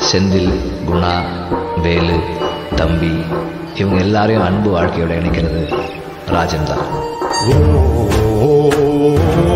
செந்தில், குணா, வேலு, தம்பி இவங்க எல்லாரையும் அன்பு வாழ்க்கையோட இணைக்கிறது ராஜன் தான்.